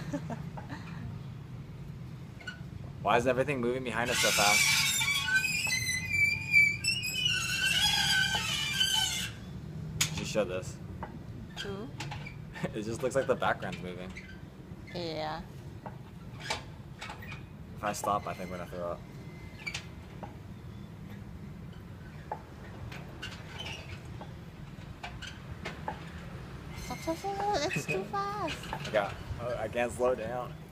Why is everything moving behind us so fast? You show this. Who? It just looks like the background's moving. Yeah. If I stop, I think I'm gonna throw up. Stop, it's too fast. I can't slow down.